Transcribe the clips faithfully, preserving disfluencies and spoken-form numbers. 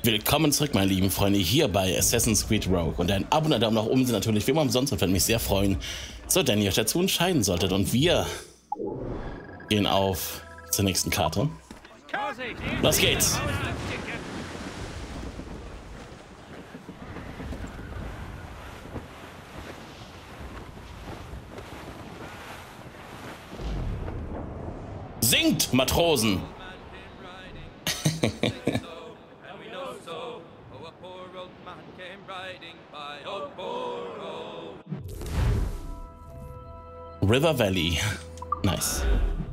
Willkommen zurück, meine lieben Freunde, hier bei Assassin's Creed Rogue. Und ein Abo und ein Daumen nach oben sind natürlich wie immer umsonst und würde mich sehr freuen, so denn ihr euch dazu entscheiden solltet. Und wir gehen auf zur nächsten Karte. Los geht's! Singt, Matrosen! River Valley. Nice.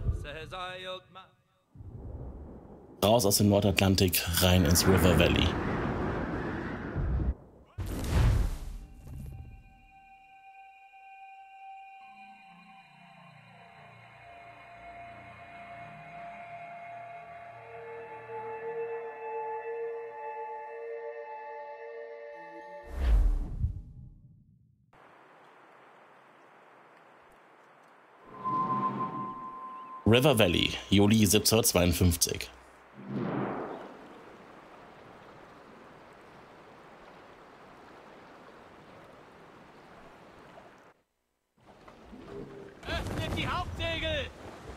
Raus aus dem Nordatlantik, rein ins River Valley. River Valley, Juli siebzehnhundertzweiundfünfzig. Öffnet die Hauptsegel!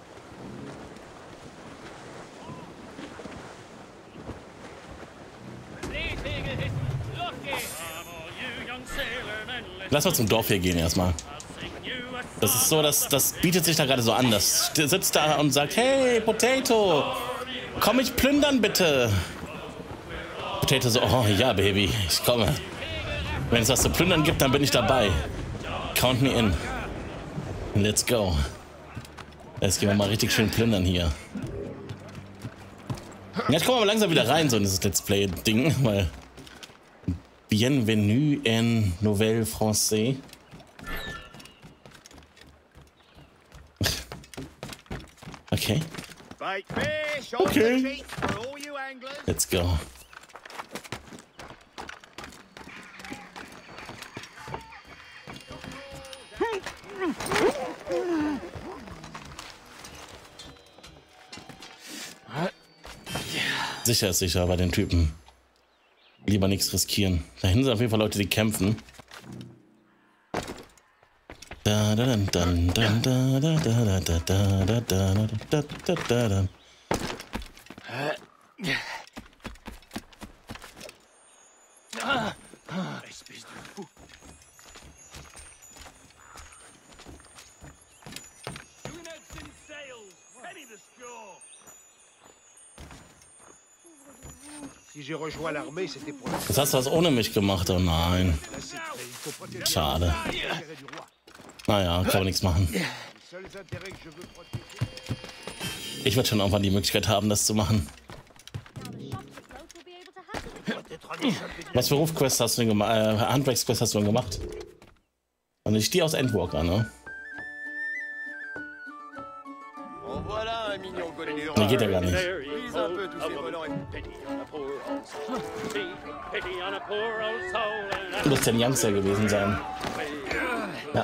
Seesegel hissen! Los geht's! Lass mal zum Dorf hier gehen erstmal. Das ist so, das, das bietet sich da gerade so an. Das sitzt da und sagt, hey, Potato, komm ich plündern bitte. Potato so, oh ja, Baby, ich komme. Wenn es was zu plündern gibt, dann bin ich dabei. Count me in. Let's go. Jetzt gehen wir mal richtig schön plündern hier. Ja, ich komme aber langsam wieder rein, so in dieses Let's Play-Ding, weil Bienvenue en Nouvelle Français. Okay. Okay. Let's go. Sicher ist sicher bei den Typen. Lieber nichts riskieren. Da hinten sind auf jeden Fall Leute, die kämpfen. Da da dann dann dann da da da da da da da da da da da. Das hast du was ohne mich gemacht, oh nein. Schade. Naja, kann man nichts machen. Ich werde schon irgendwann die Möglichkeit haben, das zu machen. Was für Rufquests hast du denn gemacht? Äh, Handwerksquests hast du denn gemacht? Und ich stehe aus Endwalker, ne? Ne, geht ja gar nicht. Du musst ja ein Youngster gewesen sein. Ja.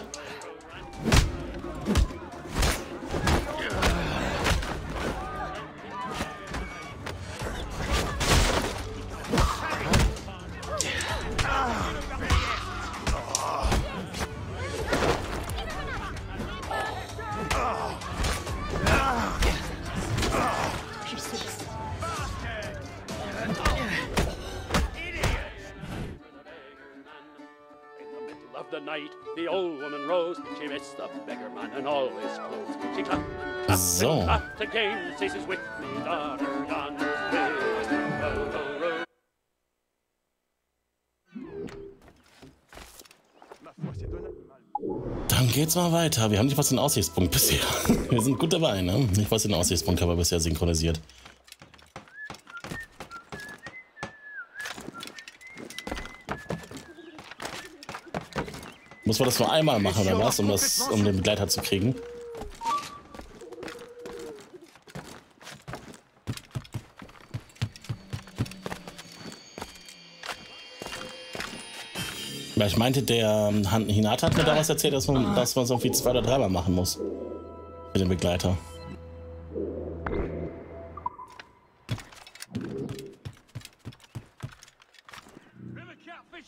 The night, the old woman rose. She missed the beggar man and all his clothes. She clapped and clapped So. and clapped again. Ceases with me, daughter, yonder's place. Row, row, row. Dann geht's mal weiter. Wir haben nicht was den Aussichtspunkt bisher. Wir sind gut dabei, ne? Nicht was den Aussichtspunkt haben wir bisher synchronisiert. Muss man das nur einmal machen oder was, um, das, um den Begleiter zu kriegen? Weil ich meinte, der Hinata hat mir da was erzählt, dass man das irgendwie zwei oder dreimal machen muss. Für den Begleiter.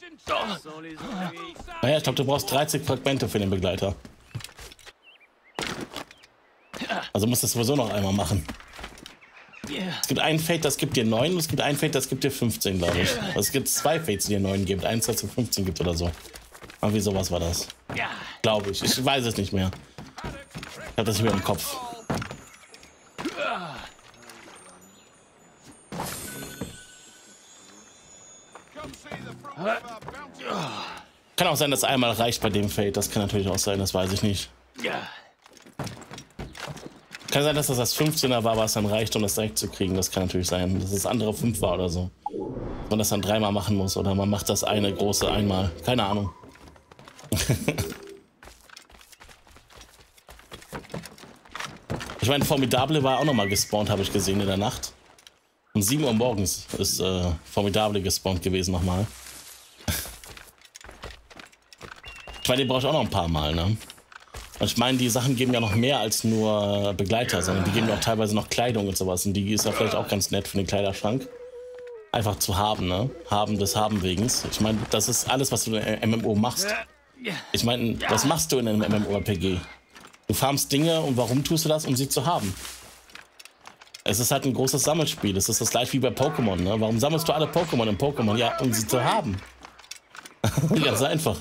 Naja, ich glaube, du brauchst dreißig Fragmente für den Begleiter. Also musst du es sowieso noch einmal machen. Es gibt einen Fate, das gibt dir neun, und es gibt einen Fate, das gibt dir fünfzehn, glaube ich. Also es gibt zwei Fates, die dir neun gibt. Eins, das dir fünfzehn gibt oder so. Irgendwie sowas war das. Glaube ich. Ich weiß es nicht mehr. Ich habe das nicht mehr im Kopf. Kann auch sein, dass einmal reicht bei dem Fate. Das kann natürlich auch sein, das weiß ich nicht. Kann sein, dass das das fünfzehner war, was dann reicht, um das direkt zu kriegen. Das kann natürlich sein, dass das andere fünf war oder so. Man das dann dreimal machen muss oder man macht das eine große einmal. Keine Ahnung. Ich meine, Formidable war auch nochmal gespawnt, habe ich gesehen in der Nacht. Um sieben Uhr morgens ist äh, Formidable gespawnt gewesen nochmal. Ich meine, den brauche ich auch noch ein paar Mal, ne? Und ich meine, die Sachen geben ja noch mehr als nur Begleiter, sondern die geben ja auch teilweise noch Kleidung und sowas. Und die ist ja vielleicht auch ganz nett für den Kleiderschrank. Einfach zu haben, ne? Haben des Haben wegens. Ich meine, das ist alles, was du in einem M M O machst. Ich meine, was machst du in einem MMORPG? Du farmst Dinge und warum tust du das? Um sie zu haben. Es ist halt ein großes Sammelspiel. Es ist das gleiche wie bei Pokémon, ne? Warum sammelst du alle Pokémon in Pokémon? Ja, um sie zu haben. Ganz einfach.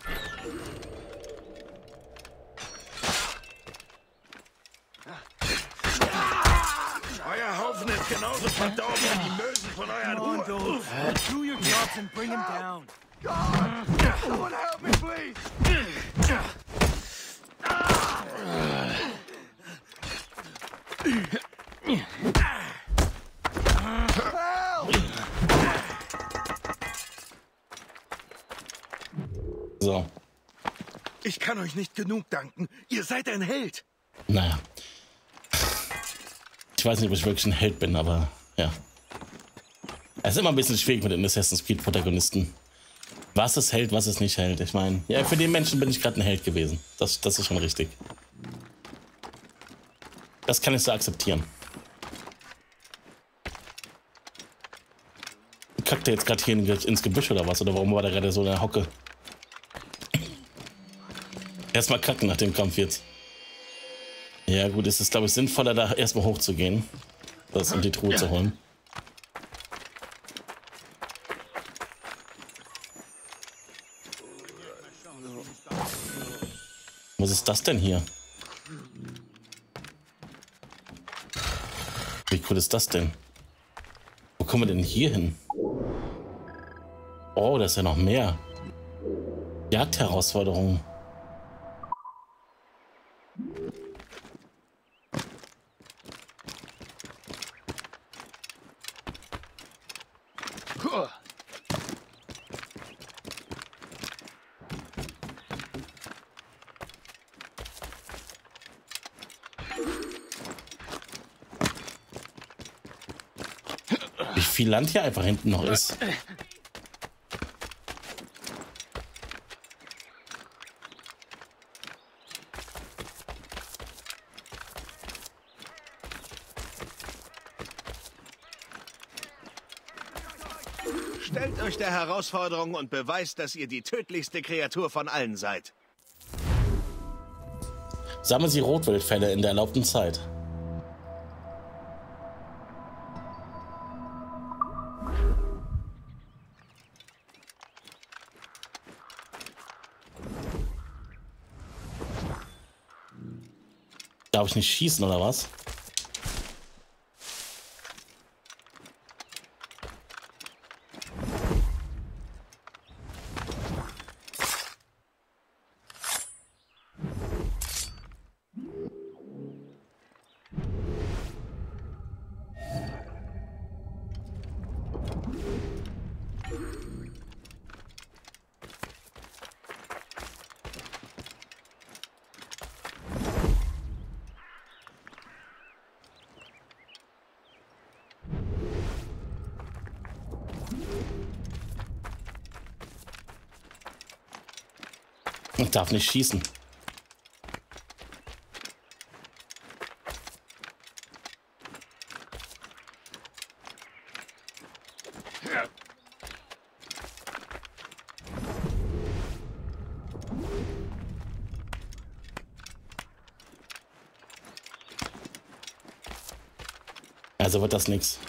Euer Haufen ist genauso verdorben wie die Mösen von euren Uhren. Do your jobs and bring him down. Someone help me, please! So. Ich kann euch nicht genug danken. Ihr seid ein Held. Naja. Ich weiß nicht, ob ich wirklich ein Held bin, aber ja. Es ist immer ein bisschen schwierig mit den Assassin's Creed Protagonisten. Was ist Held, was ist nicht Held? Ich meine, ja, für den Menschen bin ich gerade ein Held gewesen. Das, das ist schon richtig. Das kann ich so akzeptieren. Kackt der jetzt gerade hier in, ins Gebüsch oder was? Oder warum war der gerade so in der Hocke? Erstmal kacken nach dem Kampf jetzt. Ja gut, es ist glaube ich sinnvoller, da erstmal hochzugehen. Das und die Truhe zu holen. Was ist das denn hier? Wie cool ist das denn? Wo kommen wir denn hier hin? Oh, da ist ja noch mehr. Jagdherausforderungen. Wie viel Land hier einfach hinten noch ist. Stellt euch der Herausforderung und beweist, dass ihr die tödlichste Kreatur von allen seid. Sammeln Sie Rotwildfälle in der erlaubten Zeit. Darf ich nicht schießen, oder was? Ich darf nicht schießen. Also wird das nichts.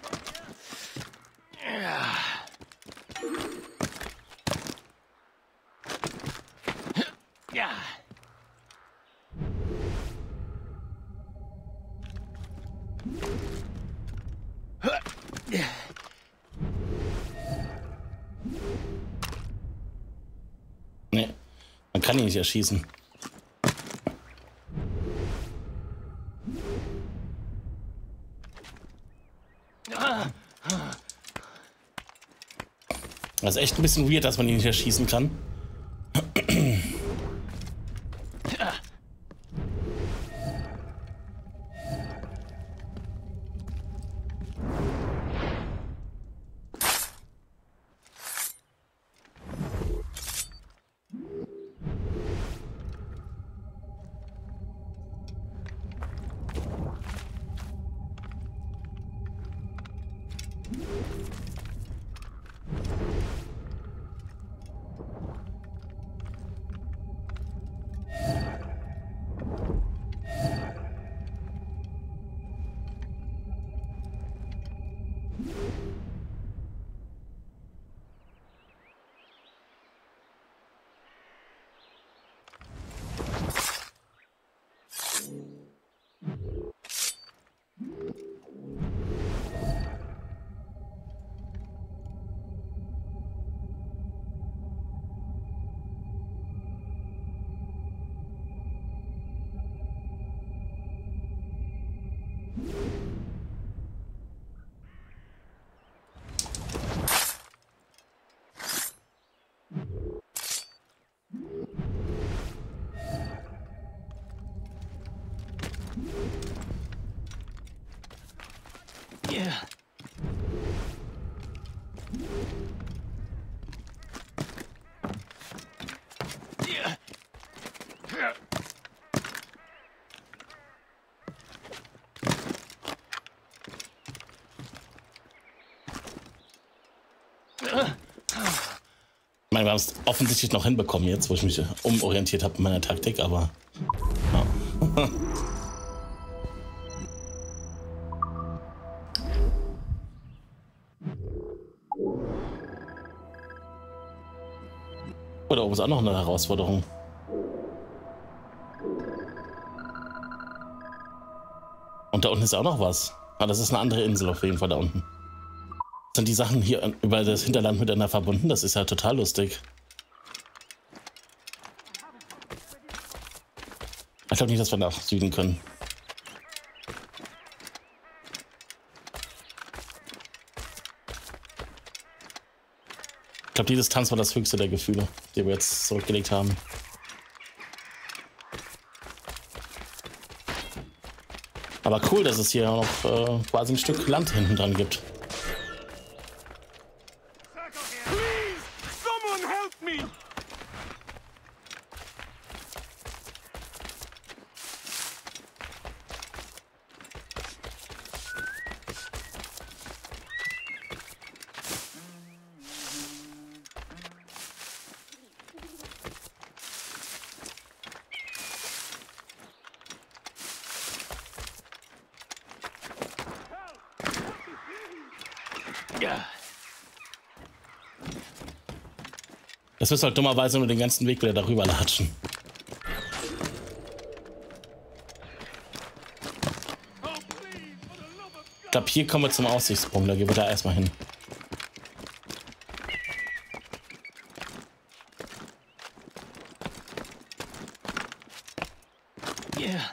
Ja. Nee, man kann ihn nicht erschießen. Das ist echt ein bisschen weird, dass man ihn nicht erschießen kann. Yeah. Yeah. Ich meine, wir haben es offensichtlich noch hinbekommen jetzt, wo ich mich umorientiert habe in meiner Taktik, aber ja. Oh, da oben ist auch noch eine Herausforderung. Und da unten ist auch noch was. Ah, das ist eine andere Insel auf jeden Fall da unten. Sind die Sachen hier über das Hinterland miteinander verbunden? Das ist ja total lustig. Ich glaube nicht, dass wir nach Süden können. Ich glaube, die Distanz war das höchste der Gefühle, die wir jetzt zurückgelegt haben. Aber cool, dass es hier noch äh, quasi ein Stück Land hinten dran gibt. Please, someone help me! Ja. Das wirst halt dummerweise nur den ganzen Weg wieder darüber latschen. Ich glaube, hier kommen wir zum Aussichtspunkt, da gehen wir da erstmal hin. Yeah.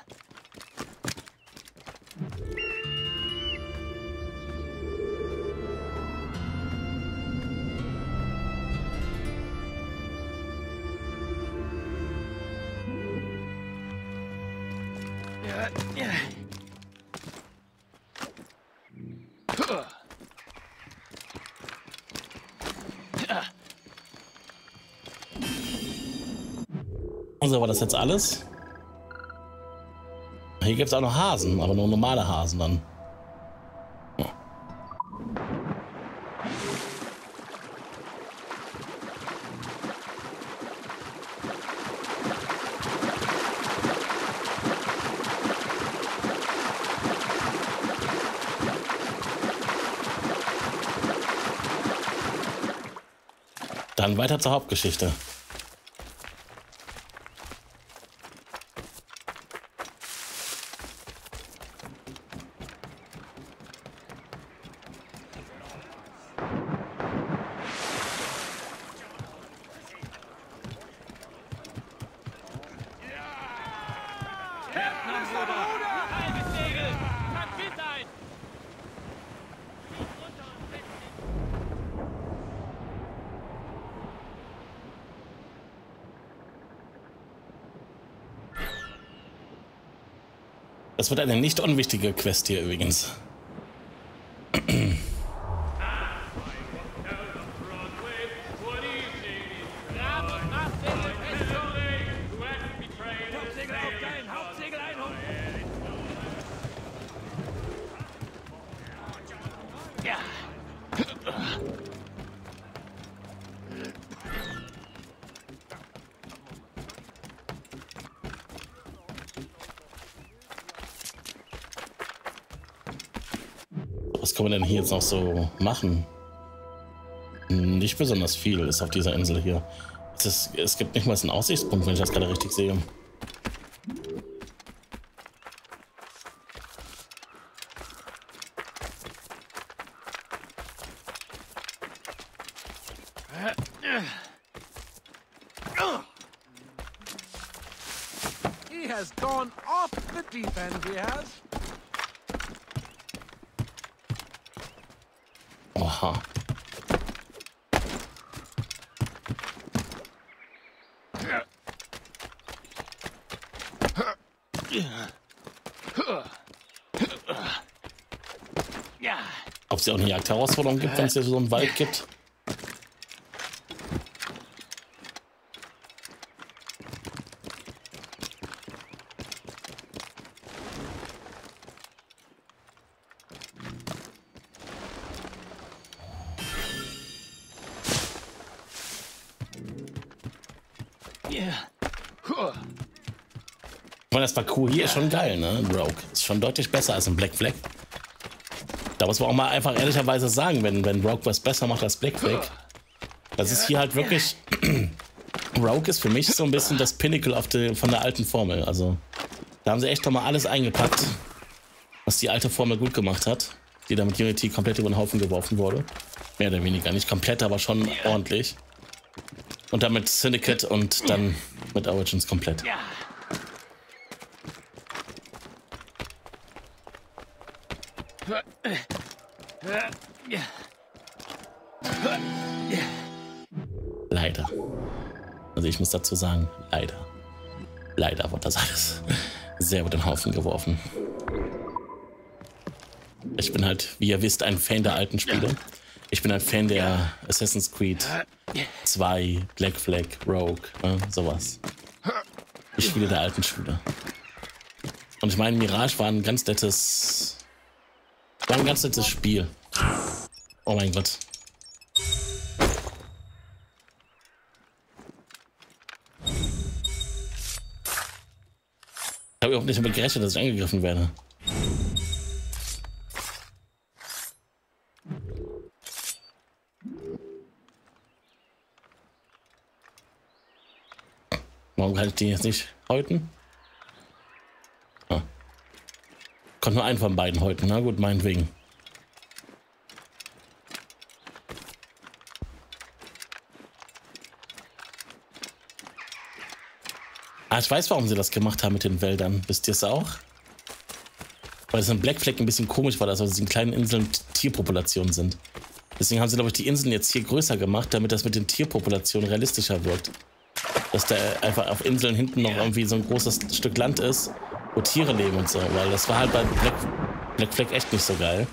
Yeah, yeah. So, war das jetzt alles? Hier gibt es auch noch Hasen, aber nur normale Hasen dann. Ja. Dann weiter zur Hauptgeschichte. Halbes Segel! Pack Wind ein! Das wird eine nicht unwichtige Quest hier übrigens. Grab und Mastsegel fest! Hauptsegel aufgeilen! Hauptsegel einholen! Ja! Was kann man denn hier jetzt noch so machen? Nicht besonders viel ist auf dieser Insel hier. Es, ist, es gibt nicht mal einen Aussichtspunkt, wenn ich das gerade richtig sehe. He has gone off the deep end, he has. Oha. Ja! Ob es ja auch eine Jagdherausforderung gibt, wenn es hier so einen Wald gibt? Ich meine, das Parcours hier ist schon geil, ne? Rogue. Ist schon deutlich besser als ein Black Flag. Da muss man auch mal einfach ehrlicherweise sagen, wenn, wenn Rogue was besser macht als Black Flag. Das ist hier halt wirklich... Rogue ist für mich so ein bisschen das Pinnacle auf die, von der alten Formel. Also, da haben sie echt nochmal alles eingepackt, was die alte Formel gut gemacht hat. Die da mit Unity komplett über den Haufen geworfen wurde. Mehr oder weniger. Nicht komplett, aber schon ordentlich. Und dann mit Syndicate und dann mit Origins komplett. Ja! Leider. Also ich muss dazu sagen, leider. Leider wird das alles sehr über den Haufen geworfen. Ich bin halt, wie ihr wisst, ein Fan der alten Spiele. Ich bin ein Fan der Assassin's Creed zwei, Black Flag, Rogue, ne, sowas. Die Spiele der alten Spiele. Und ich meine, Mirage war ein ganz nettes... War ein ganz nettes Spiel. Oh mein Gott. Ich habe überhaupt nicht damit gerechnet, dass ich angegriffen werde. Warum kann ich die jetzt nicht häuten? Ah. Konnte nur einen von beiden häuten. Na gut, meinetwegen. Ah, ich weiß, warum sie das gemacht haben mit den Wäldern. Wisst ihr es auch? Weil es in Black Flag ein bisschen komisch war, dass auf diesen kleinen Inseln Tierpopulationen sind. Deswegen haben sie, glaube ich, die Inseln jetzt hier größer gemacht, damit das mit den Tierpopulationen realistischer wirkt. Dass da einfach auf Inseln hinten noch irgendwie so ein großes Stück Land ist, wo Tiere leben und so. Weil das war halt bei Black, Black Flag echt nicht so geil.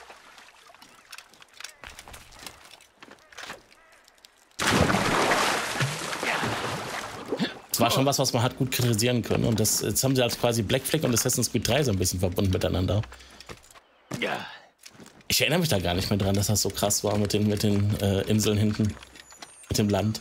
Das war schon was, was man hat gut kritisieren können. Und das, jetzt haben sie halt quasi Black Flag und Assassin's Creed drei so ein bisschen verbunden miteinander. Ich erinnere mich da gar nicht mehr dran, dass das so krass war mit den, mit den äh, Inseln hinten. Mit dem Land.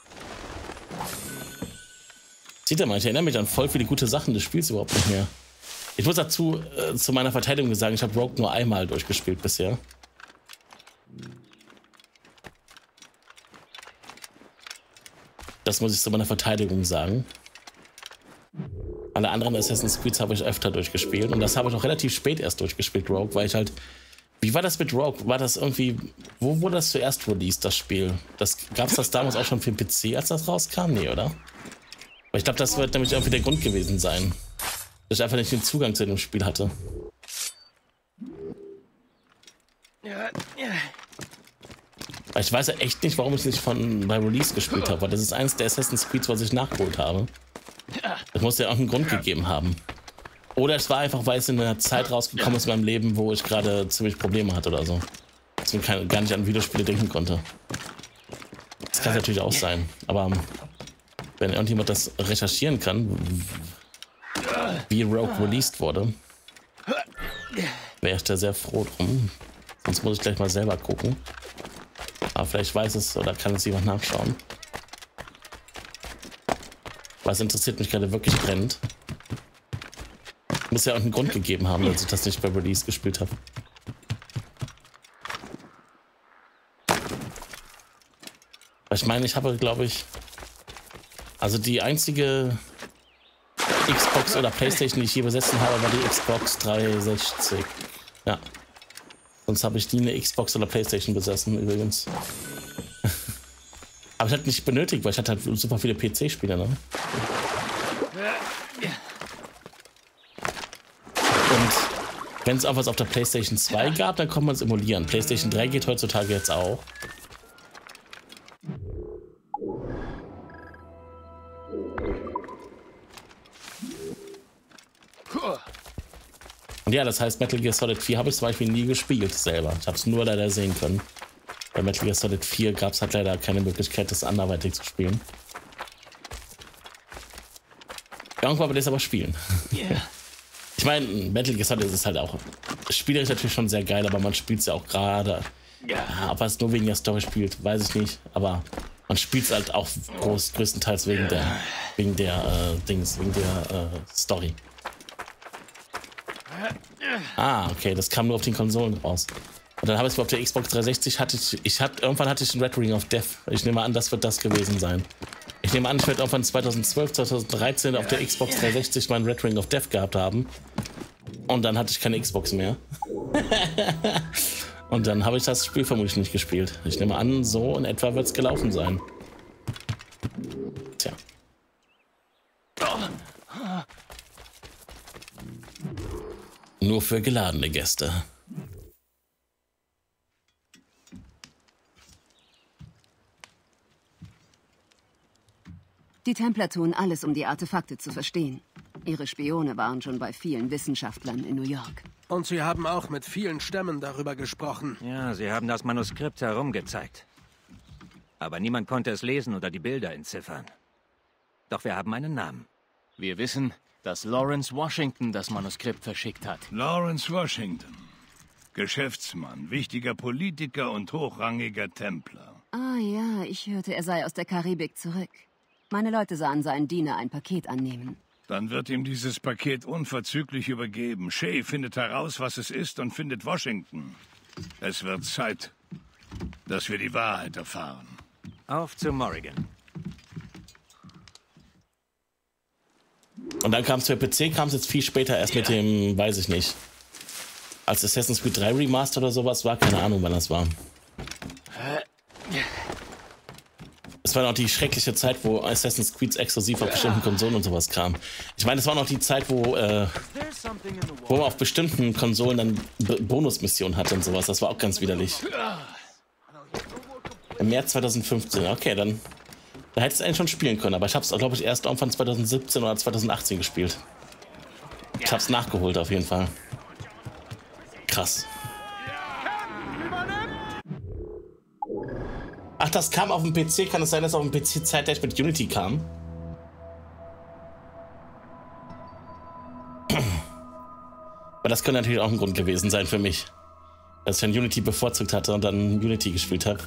Seht ihr mal, ich erinnere mich an voll viele gute Sachen des Spiels überhaupt nicht mehr. Ich muss dazu äh, zu meiner Verteidigung sagen, ich habe Rogue nur einmal durchgespielt bisher. Das muss ich zu meiner Verteidigung sagen. Alle anderen Assassin's Creed habe ich öfter durchgespielt. Und das habe ich auch relativ spät erst durchgespielt, Rogue, weil ich halt... Wie war das mit Rogue? War das irgendwie... Wo wurde das zuerst released, das Spiel? Das, gab es das damals auch schon für den P C, als das rauskam? Nee, oder? Weil ich glaube, das wird nämlich irgendwie der Grund gewesen sein. Dass ich einfach nicht den Zugang zu dem Spiel hatte. Weil ich weiß ja echt nicht, warum ich es nicht von, bei Release gespielt habe. Weil das ist eines der Assassin's Creed, was ich nachgeholt habe. Das muss ja auch einen Grund gegeben haben. Oder es war einfach, weil es in einer Zeit rausgekommen ist in meinem Leben, wo ich gerade ziemlich Probleme hatte oder so. Dass ich gar nicht an Videospiele denken konnte. Das kann natürlich auch sein. Aber wenn irgendjemand das recherchieren kann, wie Rogue released wurde, wäre ich da sehr froh drum. Sonst muss ich gleich mal selber gucken. Aber vielleicht weiß es oder kann es jemand nachschauen. Was interessiert mich gerade wirklich brennend. Muss ja auch einen Grund gegeben haben, dass ich das nicht bei Release gespielt habe. Ich meine, ich habe, glaube ich... Also die einzige Xbox oder Playstation, die ich je besessen habe, war die Xbox dreihundertsechzig. Ja. Sonst habe ich nie eine Xbox oder Playstation besessen, übrigens. Aber ich hatte nicht benötigt, weil ich hatte halt super viele P C-Spiele, ne? Und wenn es auch was auf der PlayStation zwei gab, dann kann man es emulieren. PlayStation drei geht heutzutage jetzt auch. Und ja, das heißt, Metal Gear Solid vier habe ich zum Beispiel nie gespielt selber. Ich habe es nur leider sehen können. Bei Metal Gear Solid vier gab es halt leider keine Möglichkeit, das anderweitig zu spielen. Irgendwann will ich es aber spielen. Yeah. Ich meine, Metal Gear Solid ist halt auch spielerisch natürlich schon sehr geil, aber man spielt es ja auch gerade. Ja, ob man es nur wegen der Story spielt, weiß ich nicht. Aber man spielt es halt auch groß, größtenteils wegen der, wegen der äh, Dings, wegen der äh, Story. Ah, okay, das kam nur auf den Konsolen raus. Und dann habe ich es auf der Xbox dreihundertsechzig, hatte ich, ich hatte, irgendwann hatte ich einen Red Ring of Death. Ich nehme an, das wird das gewesen sein. Ich nehme an, ich werde irgendwann zweitausendzwölf, zweitausenddreizehn auf der Xbox dreihundertsechzig meinen Red Ring of Death gehabt haben. Und dann hatte ich keine Xbox mehr. Und dann habe ich das Spiel vermutlich nicht gespielt. Ich nehme an, so in etwa wird es gelaufen sein. Tja. Nur für geladene Gäste. Die Templer tun alles, um die Artefakte zu verstehen. Ihre Spione waren schon bei vielen Wissenschaftlern in New York. Und sie haben auch mit vielen Stämmen darüber gesprochen. Ja, sie haben das Manuskript herumgezeigt. Aber niemand konnte es lesen oder die Bilder entziffern. Doch wir haben einen Namen. Wir wissen, dass Lawrence Washington das Manuskript verschickt hat. Lawrence Washington. Geschäftsmann, wichtiger Politiker und hochrangiger Templer. Ah ja, ich hörte, er sei aus der Karibik zurück. Meine Leute sahen seinen Diener ein Paket annehmen. Dann wird ihm dieses Paket unverzüglich übergeben. Shay findet heraus, was es ist, und findet Washington. Es wird Zeit, dass wir die Wahrheit erfahren. Auf zu Morrigan. Und dann kam es für P C, kam es jetzt viel später, erst mit dem, weiß ich nicht. Als Assassin's Creed drei Remaster oder sowas war, keine Ahnung, wann das war. Es war noch die schreckliche Zeit, wo Assassin's Creed exklusiv auf bestimmten Konsolen und sowas kam. Ich meine, es war noch die Zeit, wo, äh, wo man auf bestimmten Konsolen dann B Bonusmissionen hatte und sowas. Das war auch ganz widerlich. Im März zweitausendfünfzehn, okay, dann da hätte es eigentlich schon spielen können. Aber ich habe es, glaube ich, erst irgendwann zweitausendsiebzehn oder zweitausendachtzehn gespielt. Ich habe es nachgeholt auf jeden Fall. Krass. Ach, das kam auf dem P C. Kann es sein, dass auf dem P C zeitgleich mit Unity kam? Aber das könnte natürlich auch ein Grund gewesen sein für mich. Dass ich dann Unity bevorzugt hatte und dann Unity gespielt habe.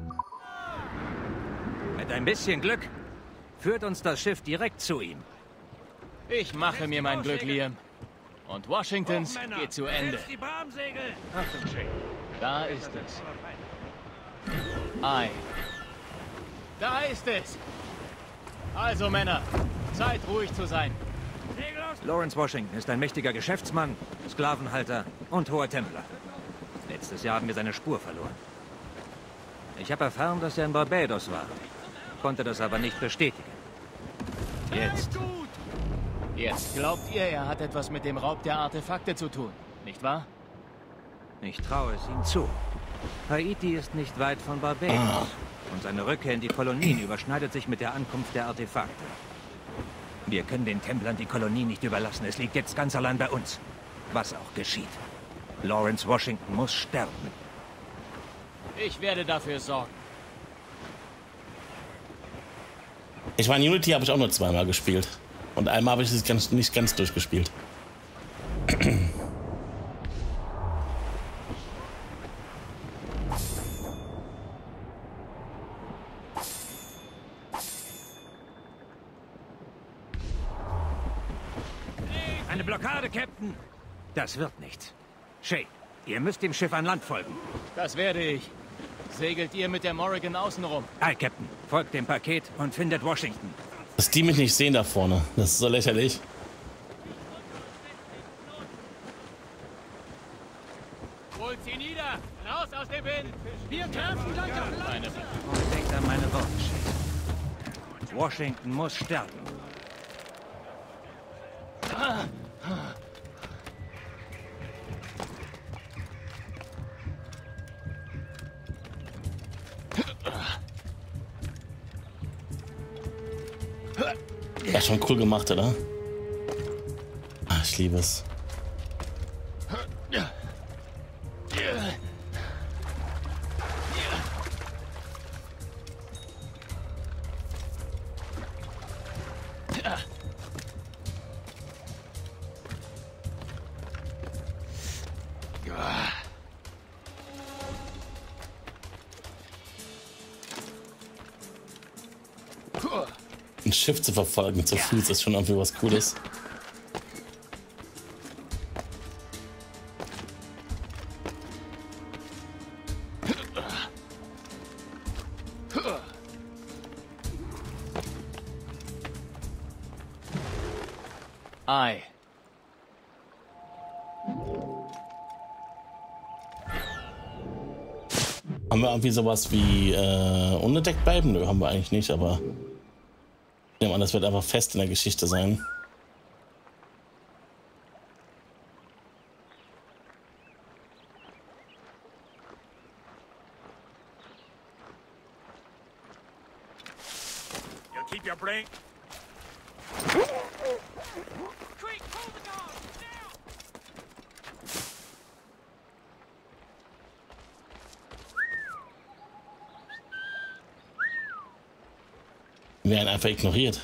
Mit ein bisschen Glück führt uns das Schiff direkt zu ihm. Ich mache mir mein Glück, Liam. Und Washingtons Oh, Männer, geht zu Ende. helft die Bramsegel! Achtung, Shay. Da ist es. Ei. Da ist es. Also, Männer, Zeit, ruhig zu sein. Lawrence Washington ist ein mächtiger Geschäftsmann, Sklavenhalter und hoher Templer. Letztes Jahr haben wir seine Spur verloren. Ich habe erfahren, dass er in Barbados war, konnte das aber nicht bestätigen. Jetzt. Jetzt glaubt ihr, er hat etwas mit dem Raub der Artefakte zu tun, nicht wahr? Ich traue es ihm zu. Haiti ist nicht weit von Barbados. Ah. Und seine Rückkehr in die Kolonien überschneidet sich mit der Ankunft der Artefakte. Wir können den Templern die Kolonie nicht überlassen. Es liegt jetzt ganz allein bei uns. Was auch geschieht. Lawrence Washington muss sterben. Ich werde dafür sorgen. Ich meine, Unity habe ich auch nur zweimal gespielt. Und einmal habe ich es ganz, nicht ganz durchgespielt. Eine Blockade, Captain! Das wird nichts. Shay, ihr müsst dem Schiff an Land folgen. Das werde ich. Segelt ihr mit der Morrigan außenrum? Aye, Captain. Folgt dem Paket und findet Washington. Dass die mich nicht sehen da vorne. Das ist so lächerlich. Holt sie nieder! Raus aus dem Wind! Wir kämpfen gleich auf Land! Und denkt an meine Worte, Shay. Washington muss sterben. Ja, schon cool gemacht, oder? Ach, ich liebe es. Ein Schiff zu verfolgen zu Fuß ist schon irgendwie was Cooles. Ei. Haben wir irgendwie sowas wie äh, unentdeckt bleiben? Nö, haben wir eigentlich nicht, aber ich nehme an, das wird einfach fest in der Geschichte sein. You keep your brain. Wir werden einfach ignoriert.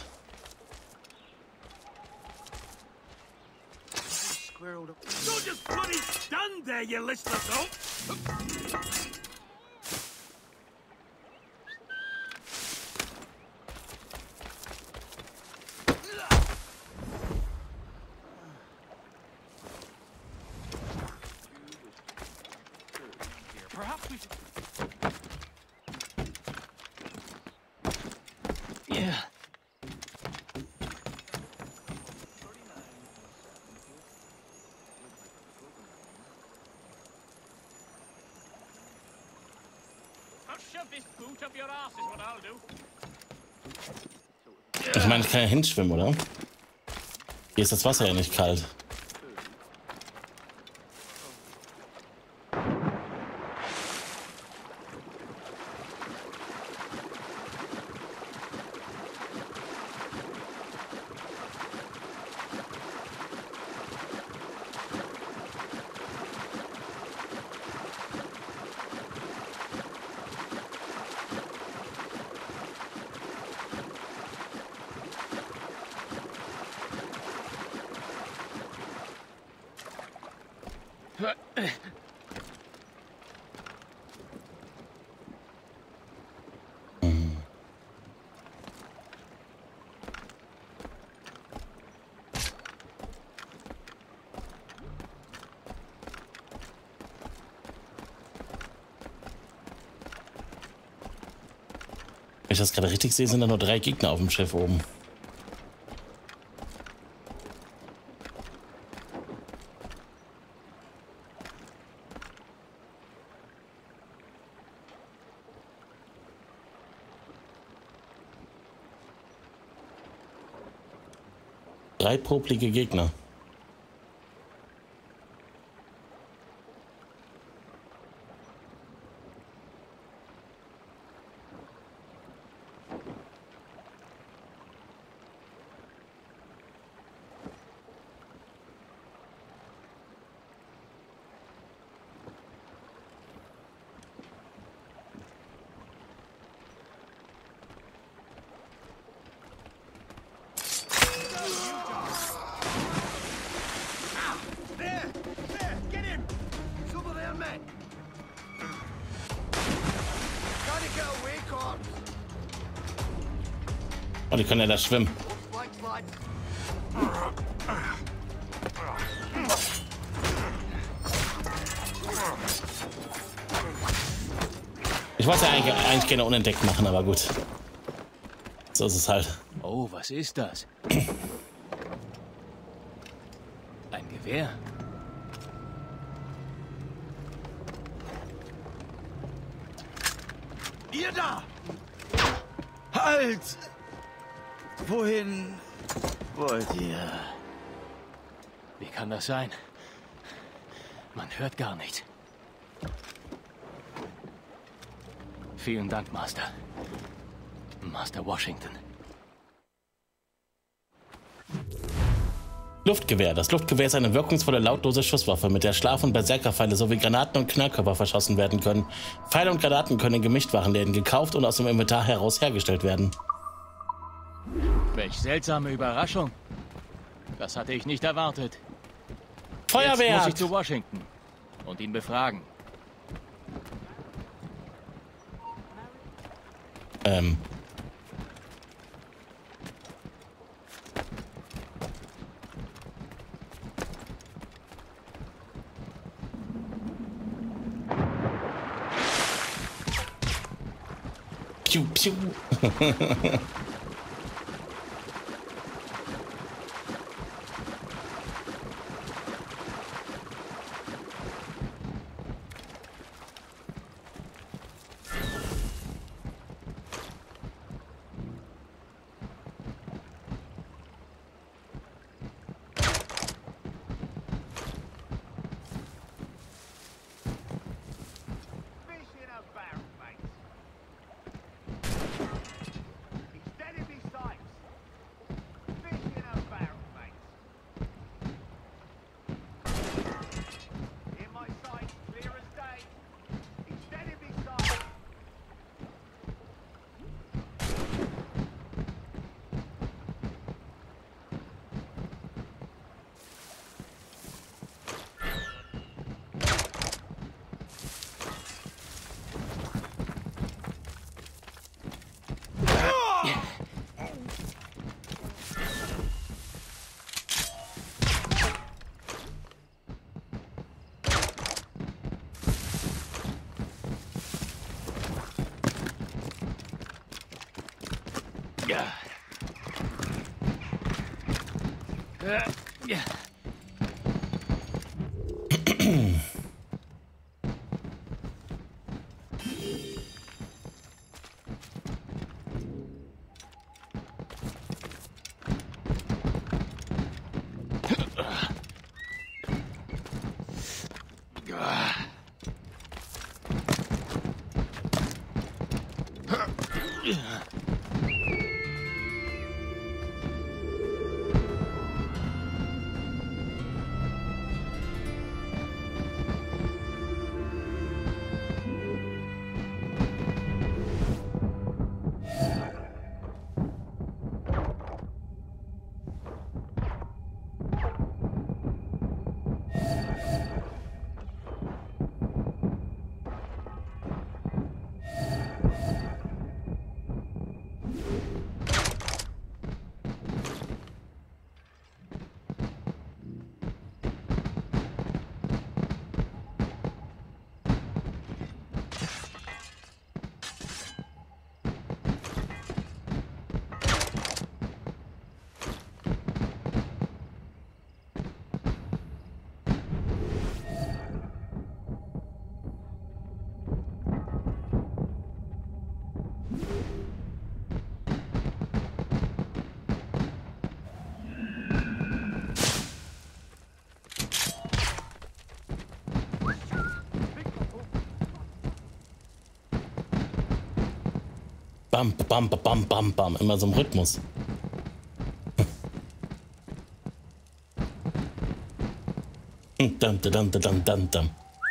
Don't just bloody stand there, you listless oaf! Perhaps we should... Yeah. I'll shove this boot up your ass is what I'll do. Ich meine, ich kann ja hinschwimmen, oder? Hier ist das Wasser ja nicht kalt. ich das gerade richtig sehe, sind da nur drei Gegner auf dem Schiff oben. Drei poplige Gegner. Oh, die können ja da schwimmen. Ich wollte ja eigentlich, eigentlich gerne unentdeckt machen, aber gut. So ist es halt. Oh, was ist das? Ein Gewehr? Ihr da! Halt! Wohin wollt ihr? Wie kann das sein? Man hört gar nichts. Vielen Dank, Master. Master Washington. Luftgewehr. Das Luftgewehr ist eine wirkungsvolle, lautlose Schusswaffe, mit der Schlaf- und Berserkerpfeile sowie Granaten und Knallkörper verschossen werden können. Pfeile und Granaten können in Gemischtwarenläden gekauft und aus dem Inventar heraus hergestellt werden. Welch seltsame Überraschung. Das hatte ich nicht erwartet. Feuerwehr! Jetzt muss ich zu Washington und ihn befragen. Ähm. Piu, piu. Ja. Ja. Ja. Bam, bam, bam, bam, bam. Immer so im Rhythmus. Dum, dum, dum, dum, dum, dum.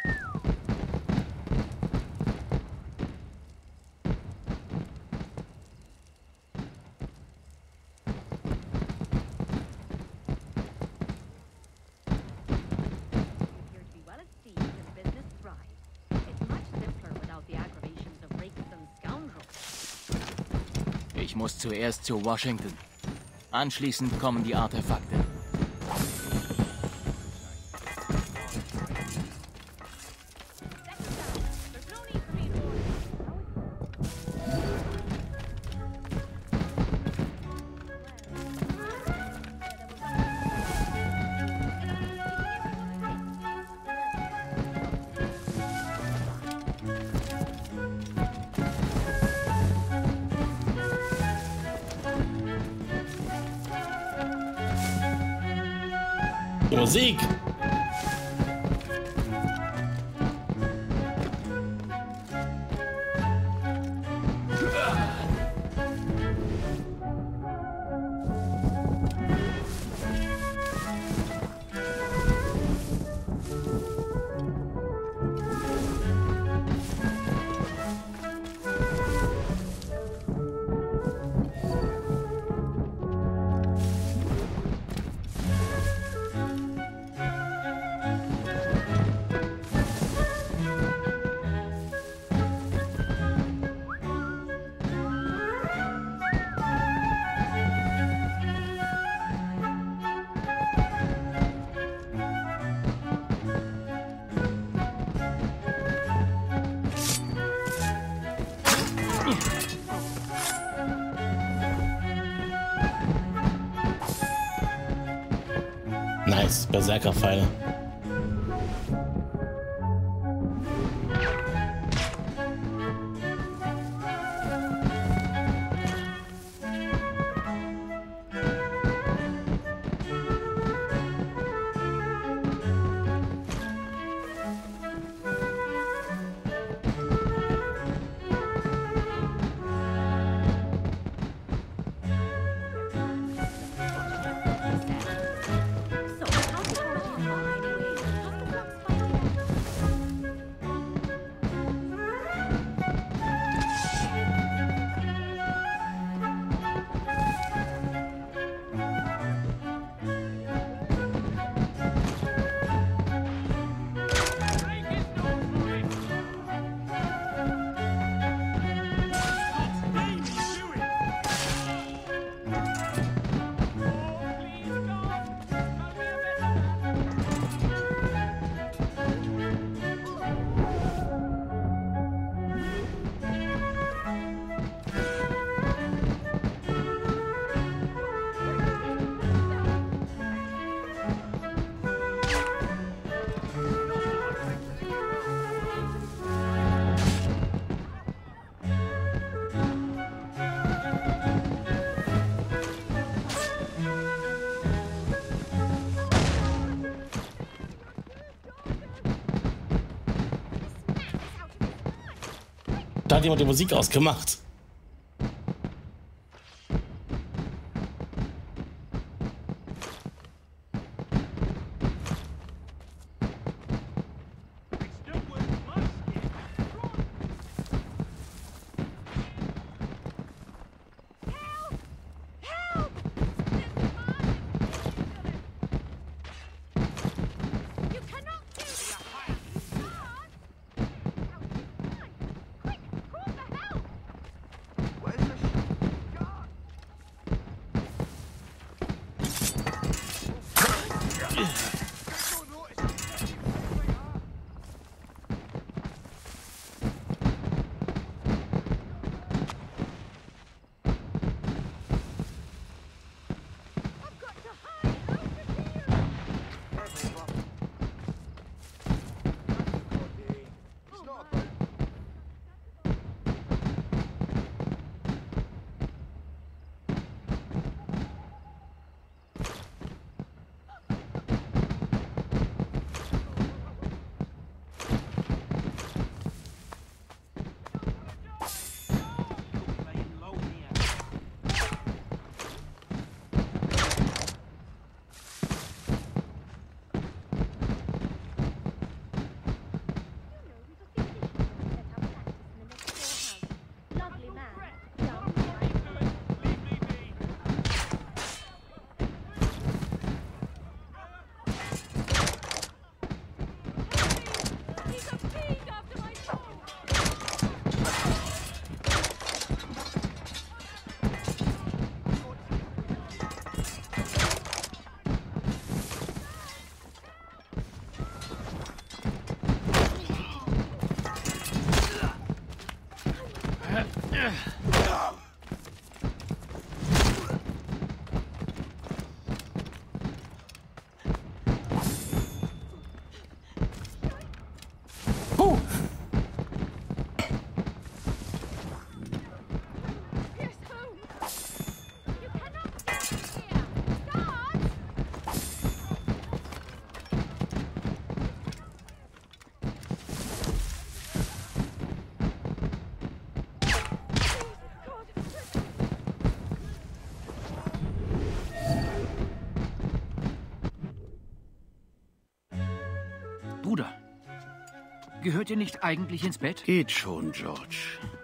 Ich muss zuerst zu Washington. Anschließend kommen die Artefakte. Die Musik. Nice, Berserkerpfeile. Da hat jemand die Musik ausgemacht. Oh. Bruder, gehört ihr nicht eigentlich ins Bett? Geht schon, George.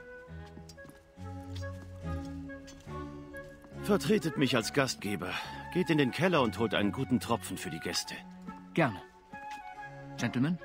Vertretet mich als Gastgeber. Geht in den Keller und holt einen guten Tropfen für die Gäste. Gerne. Gentlemen?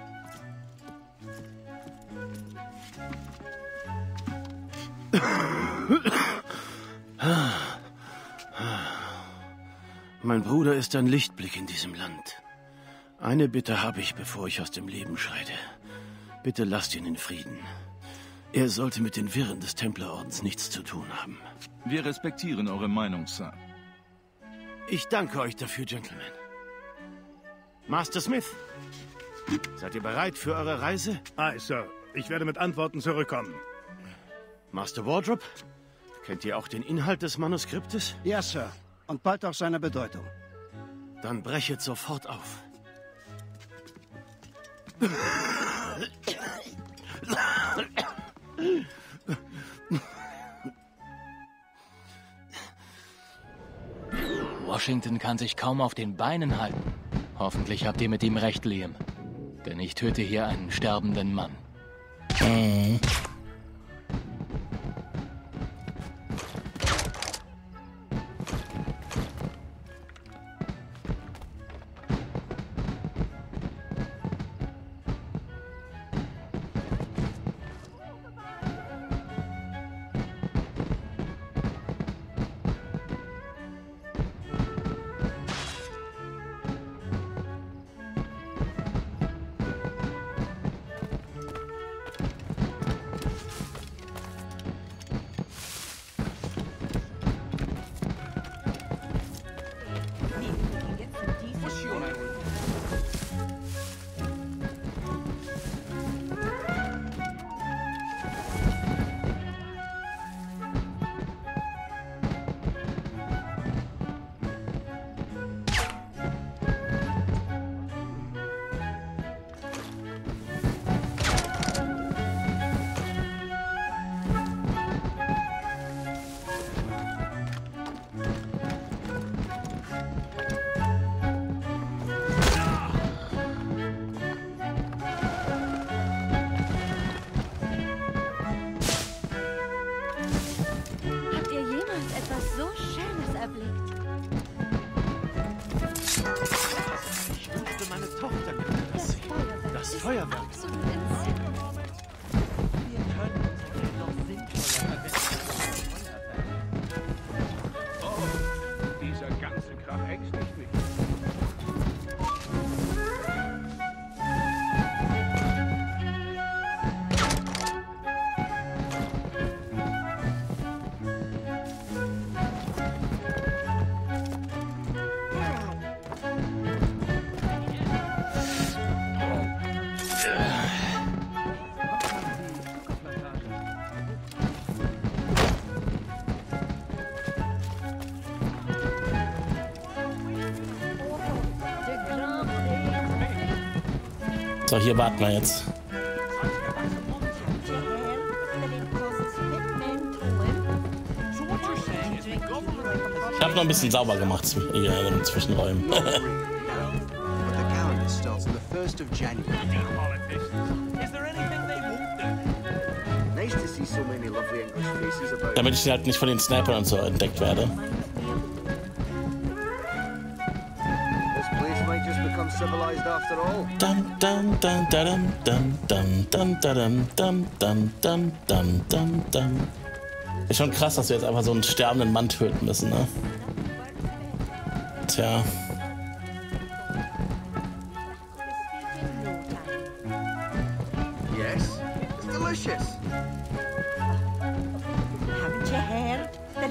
Mein Bruder ist ein Lichtblick in diesem Land. Eine Bitte habe ich, bevor ich aus dem Leben scheide. Bitte lasst ihn in Frieden. Er sollte mit den Wirren des Templerordens nichts zu tun haben. Wir respektieren eure Meinung, Sir. Ich danke euch dafür, Gentlemen. Master Smith, seid ihr bereit für eure Reise? Aye, Sir. Ich werde mit Antworten zurückkommen. Master Wardrop, kennt ihr auch den Inhalt des Manuskriptes? Ja, Sir. Und bald auch seine Bedeutung. Dann brechet sofort auf. Washington kann sich kaum auf den Beinen halten. Hoffentlich habt ihr mit ihm recht, Liam. Denn ich töte hier einen sterbenden Mann. Mhm. So, hier warten wir jetzt. Ich habe noch ein bisschen sauber gemacht hier in den Zwischenräumen. Damit ich halt nicht von den Snipern und so entdeckt werde. Dum dum dum dum dum dum dum dum dum dum dum dum dum dum. Ist schon krass, dass wir jetzt einfach so einen sterbenden Mann töten müssen, ne? Tja. Yes, it's delicious.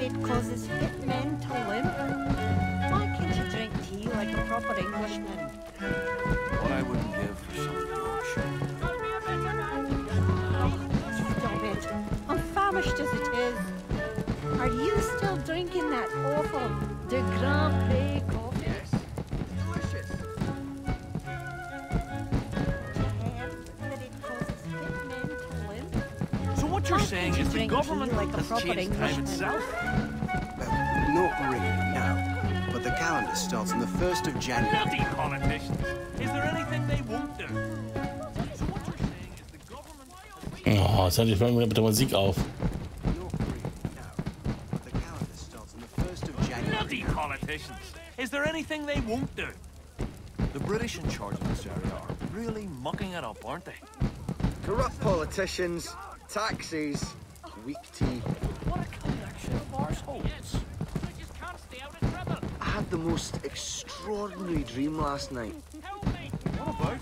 it causes fit men to limp. Why can't you drink tea like a proper Englishman? What I wouldn't give for some Yorkshire. Stop it. I'm famished as it is. Are you still drinking that awful De Grand Prix coffee? Yes. Delicious. So what you're saying is the government like has changed time itself? Well, not really, no. But the calendar starts on the first of January. Bloody politicians! Is there anything they won't do? Oh, jetzt hört die Folge mit der Musik auf. Bloody politicians! Is there anything they won't do? The British in charge of this area are really mucking it up, aren't they? Corrupt politicians, taxis, weak tea. What a collection of arseholes! I had the most extraordinary dream last night. What about?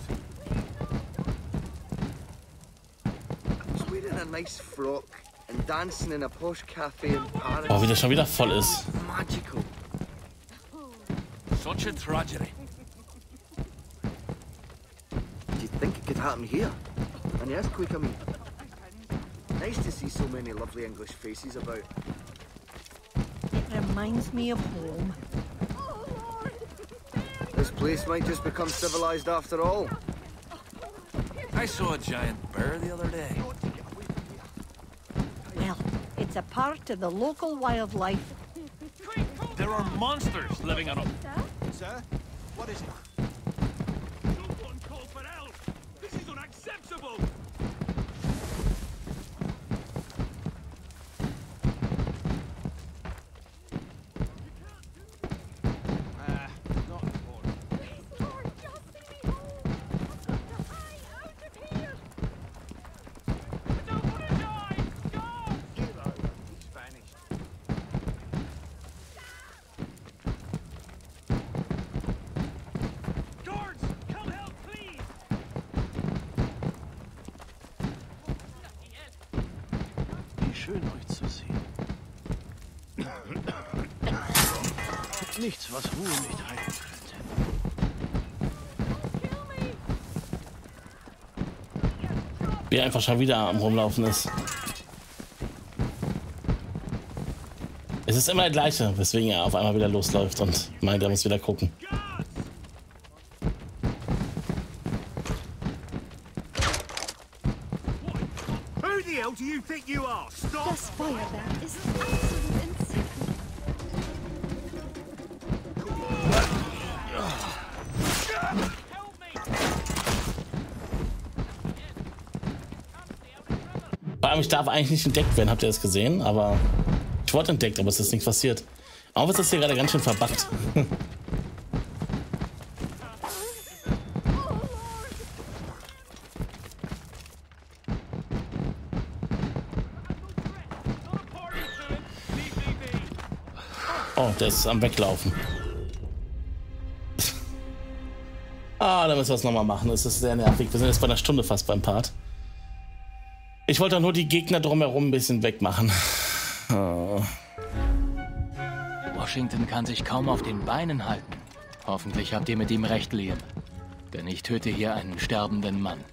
I was wearing a nice frock and dancing in a posh cafe in Paris. Oh, wie der schon wieder voll ist. Magical. Such a tragedy. Do you think it could happen here? An earthquake, I mean. Nice to see so many lovely English faces about. It reminds me of home. This place might just become civilized after all. I saw a giant bear the other day. Well, it's a part of the local wildlife. There are monsters living on them. Sir, what is it? Someone call for help! This is unacceptable! Schön, euch zu sehen. Nichts, was Ruhe nicht heilen könnte. Wie er einfach schon wieder am Rumlaufen ist. Es ist immer der gleiche, weswegen er auf einmal wieder losläuft und meint, er muss wieder gucken. Do you think you are? Stop! Das Feuerwerk ist absolut entzückend. Vor allem, ich darf eigentlich nicht entdeckt werden, habt ihr das gesehen? Aber ich wurde entdeckt, aber es ist nichts passiert. Auch ist das hier gerade ganz schön verbuggt. Oh, der ist am Weglaufen. Ah, da müssen wir es nochmal machen. Es ist sehr nervig. Wir sind jetzt bei einer Stunde fast beim Part. Ich wollte nur die Gegner drumherum ein bisschen wegmachen. Oh. Washington kann sich kaum auf den Beinen halten. Hoffentlich habt ihr mit ihm recht, Liam. Denn ich töte hier einen sterbenden Mann.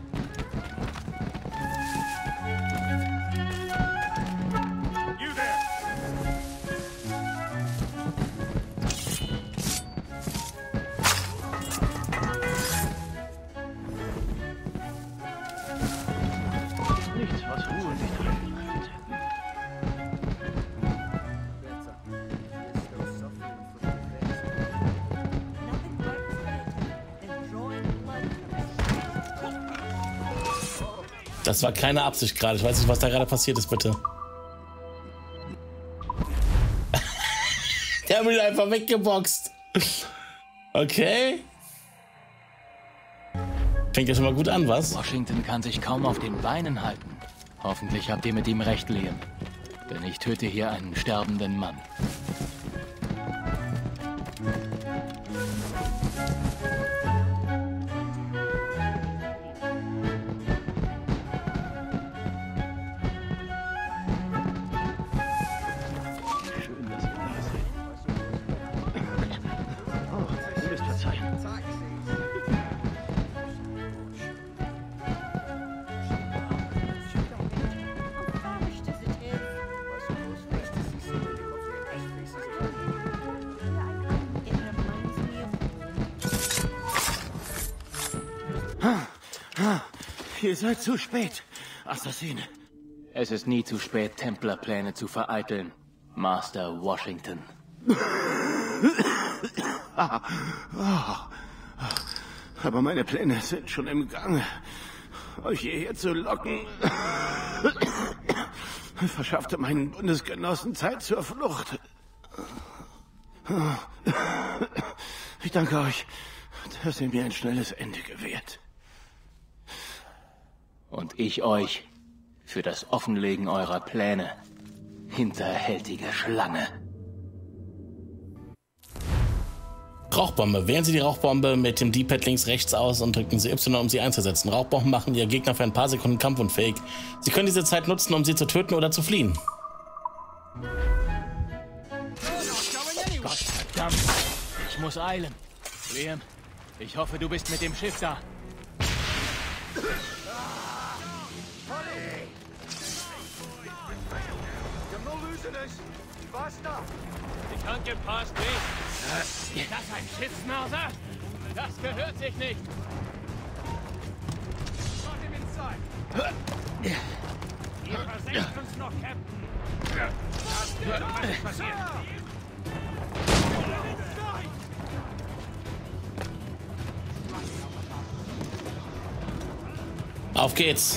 Das war keine Absicht gerade. Ich weiß nicht, was da gerade passiert ist, bitte. Der hat mich einfach weggeboxt. Okay. Fängt ja schon mal gut an, was? Washington kann sich kaum auf den Beinen halten. Hoffentlich habt ihr mit ihm recht, Liam. Denn ich töte hier einen sterbenden Mann. Ihr seid zu spät, Assassine. Es ist nie zu spät, Templerpläne zu vereiteln, Master Washington. Aber meine Pläne sind schon im Gange. Euch hierher zu locken, verschaffte meinen Bundesgenossen Zeit zur Flucht. Ich danke euch, dass ihr mir ein schnelles Ende gewährt. Und ich euch für das Offenlegen eurer Pläne, hinterhältige Schlange. Rauchbombe. Wählen Sie die Rauchbombe mit dem D-Pad links rechts aus und drücken Sie Y, um sie einzusetzen. Rauchbomben machen Ihr Gegner für ein paar Sekunden kampfunfähig. Sie können diese Zeit nutzen, um sie zu töten oder zu fliehen. Gottverdammt! Ich muss eilen. Liam, ich hoffe, du bist mit dem Schiff da. Ich angepasst nicht. Ist das ein Schiffsmörser? Das gehört sich nicht. Ihr versenkt uns noch, Captain. Das wird doch was passieren. Auf geht's.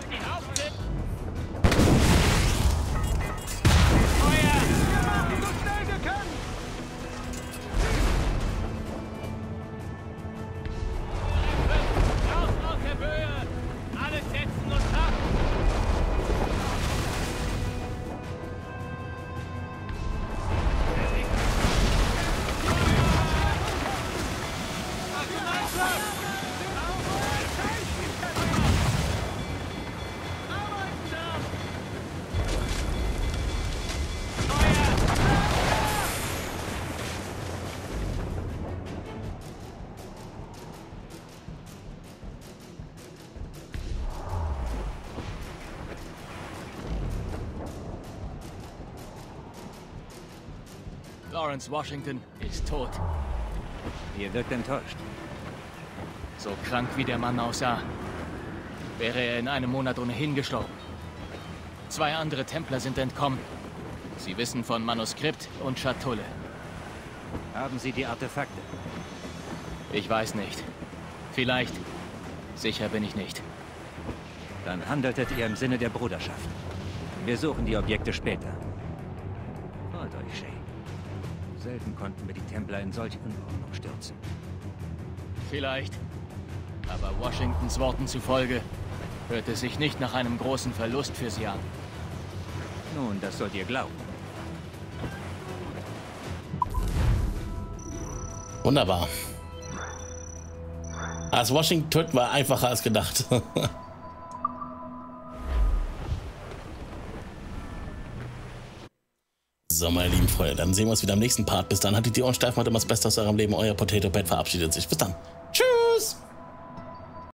Lawrence Washington ist tot. Ihr wirkt enttäuscht. So krank wie der Mann aussah, wäre er in einem Monat ohnehin gestorben. Zwei andere Templer sind entkommen. Sie wissen von Manuskript und Schatulle. Haben Sie die Artefakte? Ich weiß nicht. Vielleicht. Sicher bin ich nicht. Dann handeltet ihr im Sinne der Bruderschaft. Wir suchen die Objekte später. Freut euch, Shay. Selten konnten wir die Templer in solch Unordnung stürzen. Vielleicht. Aber Washingtons Worten zufolge hört es sich nicht nach einem großen Verlust für sie an. Nun, das sollt ihr glauben. Wunderbar. Als Washington töten war einfacher als gedacht. So, meine lieben Freunde, dann sehen wir uns wieder im nächsten Part. Bis dann, haltet die Ohren steif, macht immer das Beste aus eurem Leben. Euer Potato Pet verabschiedet sich. Bis dann. Tschüss.